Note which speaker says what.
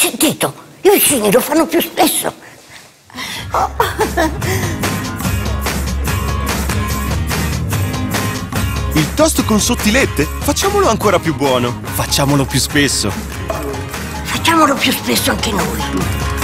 Speaker 1: sentito? I vicini lo fanno più spesso.
Speaker 2: Il toast con sottilette? Facciamolo ancora più buono. Facciamolo più spesso.
Speaker 1: Facciamolo più spesso anche noi.